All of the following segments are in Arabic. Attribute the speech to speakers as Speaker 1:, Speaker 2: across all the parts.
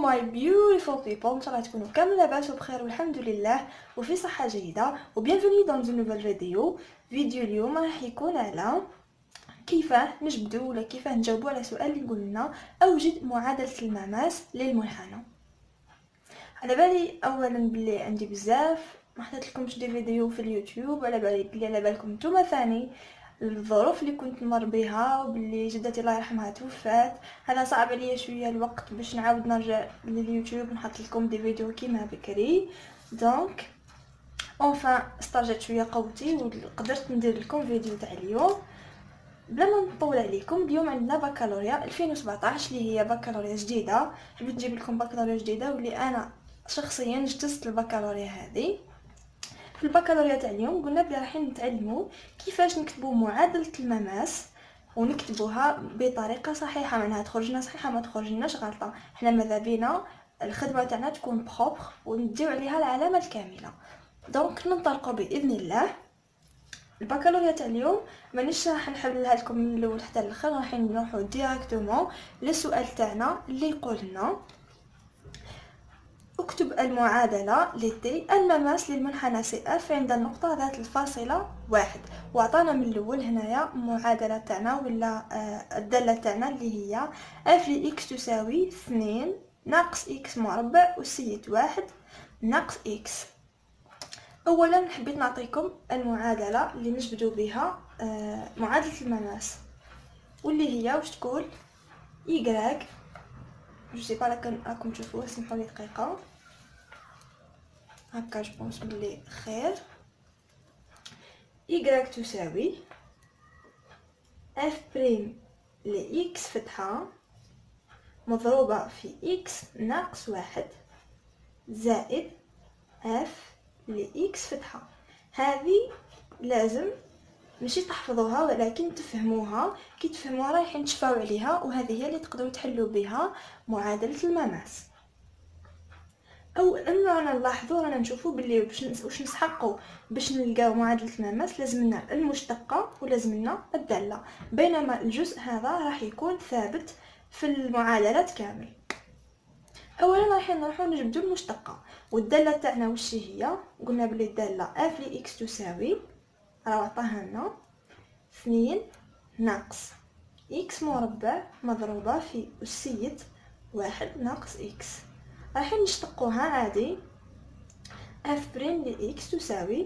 Speaker 1: my beautiful people, ان شاء الله تكونوا كامل لاباس وبخير والحمد لله وفي صحة جيدة. وبيانفوني دون اون نوفيل فيديو اليوم راح يكون على كيفاه نجبدو ولا كيفاه نجاوبوا على سؤال اللي قلنا اوجد معادلة المماس للمنحنى. على بالي اولا بلي عندي بزاف ما حطيت لكمش دي فيديو في اليوتيوب، على بالي بلي على بالكم نتوما ثاني الظروف اللي كنت نمر بها وبلي جدتي الله يرحمها توفات. هذا صعب عليا شويه الوقت باش نعاود نرجع لليوتيوب نحط لكم دي فيديو كيما بكري. دونك اونفان استرجعت شويه قوتي وقدرت ندير لكم فيديو تاع اليوم. بلا ما نطول عليكم، اليوم عندنا بكالوريا 2017 اللي هي بكالوريا جديده. حبيت نجيب لكم بكالوريا جديده واللي انا شخصيا اجتزت البكالوريا هذه. في البكالوريا تاع اليوم قلنا بلي رايحين نتعلموا كيفاش نكتبوا معادله المماس ونكتبوها بطريقه صحيحه، معناها تخرجنا صحيحه ما تخرجناش غلطه. حنا ماذا بينا الخدمه تاعنا تكون بروبر ونديو عليها العلامه الكامله. دونك ننطلقوا باذن الله. البكالوريا تاع اليوم مانيش راح نحللها لكم من الاول حتى الاخر، راح نروحوا ديريكتومون للسؤال تاعنا اللي يقول لنا اكتب المعادلة لتي المماس للمنحنى سي اف عند النقطة ذات الفاصلة واحد. وعطانا من الاول هنايا المعادلة تاعنا ولا الدالة تاعنا اللي هي اف لإكس تساوي 2 ناقص إكس مربع أسية واحد ناقص إكس. اولا حبيت نعطيكم المعادلة اللي نجبدو بها معادلة المماس واللي هي واش تقول إيكغيك. جو سي با راكم تشوفوه، سمحولي دقيقة هكا جبونس بلي خير. إيكغيك تساوي اف بريم لإكس فتحة مضروبة في إكس ناقص واحد زائد اف لإكس فتحة. هذه لازم ماشي تحفظوها ولكن تفهموها، كي تفهموها رايحين تشفاو عليها، وهذه هي اللي تقدروا تحلوا بها معادلة المماس. او رانا نلاحظوا رانا نشوفوا باللي واش نسحقوا باش نلقاو معادله المماس لازمنا المشتقه ولازمنا الداله، بينما الجزء هذا راح يكون ثابت في المعادلات كامل. اولا راح نروحوا نجبدوا المشتقه والداله تاعنا واش هي. قلنا بلي الداله اف لإكس تساوي راه عطاها لنا 2 ناقص إكس مربع مضروبه في أسية واحد ناقص إكس. راح نشتقوها عادي. اف بريم لإكس تساوي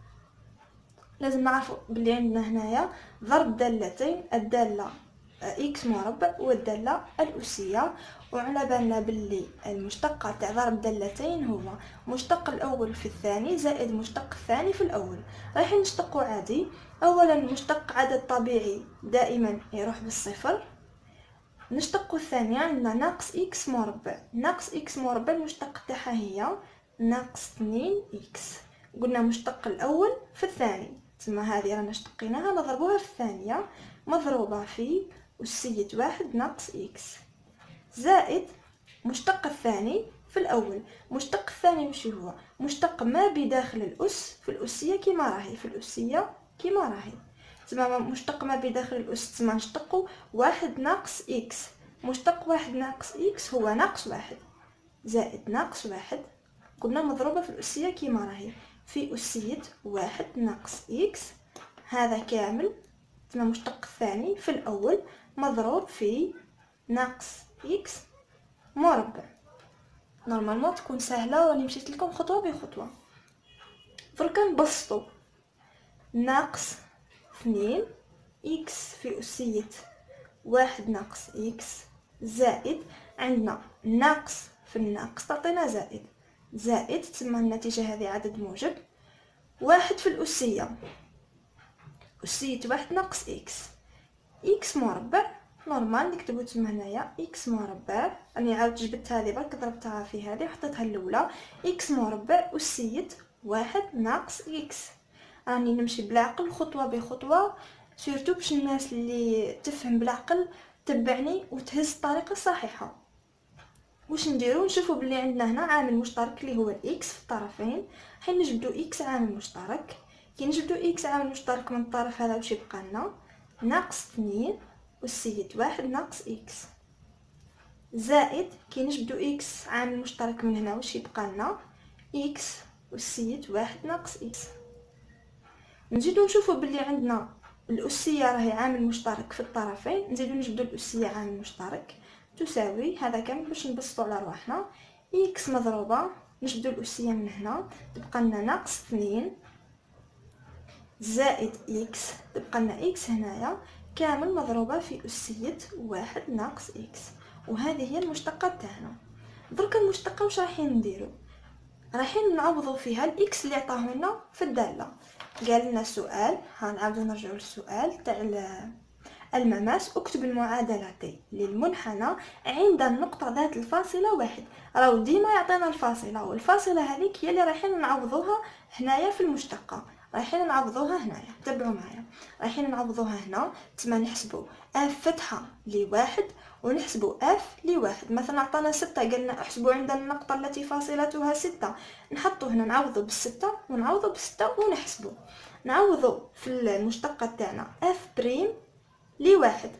Speaker 1: لازم نعرفوا بلي عندنا هنايا ضرب دالتين، الداله إكس مربع والداله الأسية، وعلى بالنا بلي المشتقة تاع ضرب دالتين هو مشتق الأول في الثاني زائد مشتق الثاني في الأول. رايحين نشتقو عادي. أولا مشتق عدد طبيعي دائما يروح بالصفر. نشتق الثانية عندنا ناقص إكس مربع. ناقص إكس مربع المشتق تاعها هي ناقص 2 إكس. قلنا مشتق الأول في الثاني، تسمى هذه رانا اشتقيناها نضربوها في الثانية مضروبة في أسية واحد ناقص إكس زائد مشتق الثاني في الأول. مشتق الثاني وش هو؟ مشتق ما بداخل الأس في الأسية كما راهي، في الأسية كما راهي، تسمى مشتق ما بداخل الأس تسمى نشتقو واحد ناقص إكس. مشتق واحد ناقص إكس هو ناقص واحد زائد ناقص واحد قلنا مضروبة في الأسية كما راهي في أسية واحد ناقص إكس. هذا كامل تسمى مشتق الثاني في الأول مضروب في ناقص إكس مربع. نورمالمون تكون سهلة وراني مشيت لكم خطوة بخطوة. دركا نبسطو ناقص 2 إكس في أسية واحد ناقص إكس زائد عندنا ناقص في الناقص تعطينا زائد، زائد تسمى النتيجة هذه عدد موجب واحد في الأسية أسية واحد ناقص إكس. إكس مربع نورمال نكتبو تما هنايا إكس مربع، راني عاود جبت هذه برك ضربتها في هذه وحطيتها الأولى. إكس مربع أسية واحد ناقص إكس. راني نمشي بالعقل خطوة بخطوة، سورتو باش الناس اللي تفهم بالعقل تبعني وتهز الطريقة الصحيحة. واش نديرو؟ نشوفو بلي عندنا هنا عامل مشترك اللي هو الإكس في الطرفين، حين نجبدو إكس عامل مشترك. كي نجبدو إكس عامل مشترك من الطرف هذا واش يبقى لنا؟ ناقص 2 أسية واحد ناقص إكس. زائد كي نجبدو اكس عامل مشترك من هنا واش يبقى لنا؟ اكس أسية واحد ناقص اكس. نزيدو نشوفو بلي عندنا الأسية راهي عامل مشترك في الطرفين، نزيدو نجبدو الأسية عامل مشترك تساوي هذا كامل باش نبسطو على رواحنا اكس مضروبة، نجبدو الأسية من هنا تبقى لنا ناقص 2 زائد اكس، تبقى لنا اكس هنايا كامل مضروبة في أسية واحد ناقص اكس، وهذه هي المشتقة تاعنا. درك المشتقة واش رايحين نديرو؟ رايحين نعوضو فيها الاكس اللي عطاه لنا في الدالة. قال لنا السؤال، هنعاودو نرجعو للسؤال تاع المماس، اكتب المعادلتين للمنحنى عند النقطة ذات الفاصلة واحد. راهو ديما يعطينا الفاصلة، والفاصلة هذيك هي اللي رايحين نعوضوها هنايا في المشتقة، رايحين نعوضوها هنايا. تبعوا معايا، رايحين نعوضوها هنا، تما نحسبوا اف فتحة لواحد ونحسبوا اف لواحد. مثلا عطانا 6، قالنا احسبوا عند النقطة التي فاصلتها 6، نحطو هنا نعوضو بالستة ونعوضو بالستة ونحسبو. نعوضو في المشتقة تاعنا اف بريم لواحد،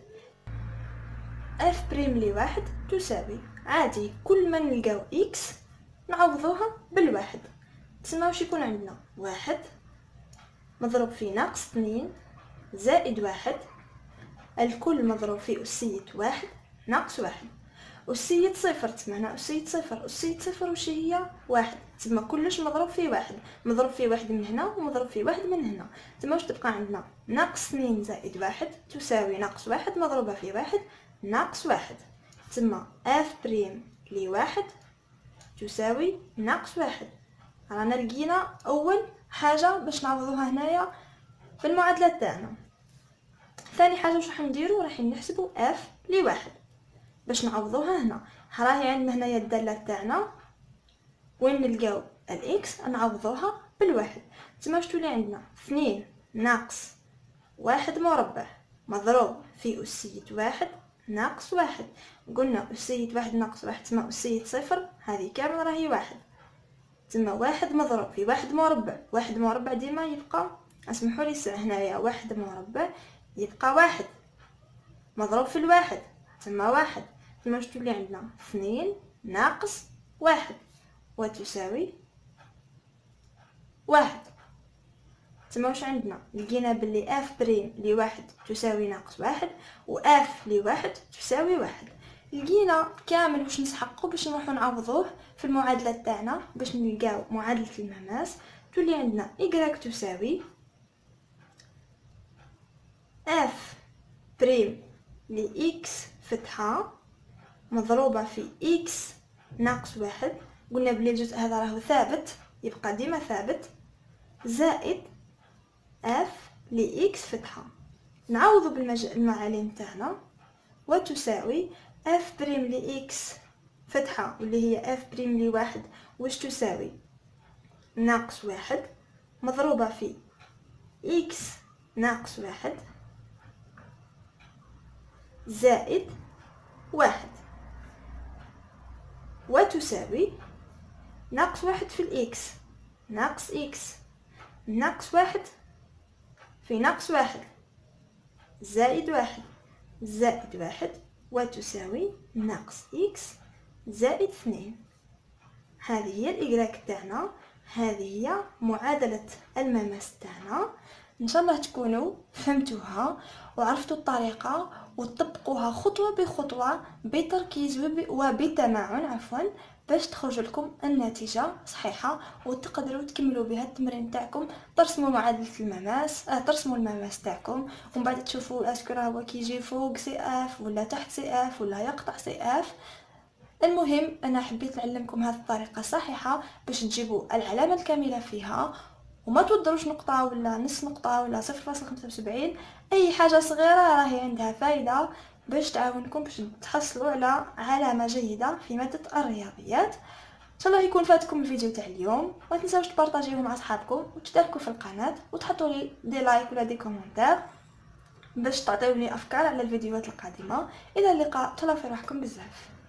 Speaker 1: اف بريم لواحد تساوي عادي كل ما نلقاو اكس نعوضوها بالواحد، تسمى واش يكون عندنا؟ واحد مضروب في ناقص 2 زائد واحد، الكل مضروب في أسية واحد ناقص واحد. أسية صفر، تسمى هنا أسية صفر، أسية صفر وش هي؟ واحد، تسمى كلش مضروب في واحد، مضروب في واحد من هنا ومضروب في واحد من هنا، تسمى واش تبقى عندنا؟ ناقص 2 زائد واحد تساوي ناقص واحد مضروبة في واحد ناقص واحد، تسمى اف بريم لواحد تساوي ناقص واحد. رانا لقينا أول حاجة باش نعوضوها هنايا في المعادلة تاعنا. ثاني حاجة واش راح نديرو؟ راح نحسبوا اف لواحد باش نعوضوها هنا. راهي عندنا هنايا الدالة تاعنا وين نلقاو الاكس نعوضوها بالواحد، تما واش تولي عندنا 2 ناقص واحد مربع مضروب في أسية واحد ناقص واحد. قلنا أسية واحد ناقص واحد تسمى أسية صفر، هذه كامل راهي واحد، تسمى واحد مضروب في واحد مربع، واحد مربع ديما يبقى، اسمحوا لي هنايا واحد مربع يبقى واحد مضروب في الواحد تسمى واحد، تسمى واش تولي عندنا 2 ناقص واحد وتساوي واحد. تسمى واش عندنا؟ لقينا بلي اف بريم لواحد تساوي ناقص واحد واف لواحد تساوي واحد. لقينا كامل واش نسحقو باش نروحو نعوضوه في المعادلة تاعنا باش نلقاو معادلة المماس. تولي عندنا y تساوي اف بريم لإكس فتحة مضروبة في إكس ناقص واحد، قلنا بلي الجزء هذا راهو ثابت يبقى ديما ثابت، زائد اف لإكس فتحة، نعوضو بالمعالم تاعنا وتساوي اف بريم لإكس فتحة واللي هي اف بريم لواحد واش تساوي ناقص واحد مضروبة في إكس ناقص واحد زائد واحد وتساوي ناقص واحد في الإكس ناقص إكس ناقص واحد في ناقص واحد زائد واحد زائد واحد وتساوي ناقص إكس زائد 2. هذه هي الإجراك تاعنا، هذه هي معادلة المماس تاعنا. ان شاء الله تكونوا فهمتوها وعرفتوا الطريقة وتطبقوها خطوة بخطوة بتركيز وبتمعن عفوا باش تخرج لكم النتيجة صحيحة وتقدروا تكملوا بها التمرين تاعكم، ترسموا معادلة المماس، ترسموا المماس تاعكم ومن بعد تشوفوا اسكو هو كيجي فوق سي اف ولا تحت سي اف ولا يقطع سي اف. المهم انا حبيت نعلمكم هذه الطريقة صحيحة باش تجيبوا العلامة الكاملة فيها وما تودروش نقطة ولا نص نقطة ولا 0.75. اي حاجة صغيرة راهي عندها فايدة باش تعاونكم باش تحصلوا على علامة جيدة في مادة الرياضيات. ان شاء الله يكون فاتكم الفيديو تاع اليوم، ما تنساوش تبارطاجيوه مع اصحابكم وتشتركوا في القناة وتحطوا لي دي لايك ولا دي كومنتار باش تعطيوني افكار على الفيديوهات القادمة. الى اللقاء، تهلاو في روحكم بزاف.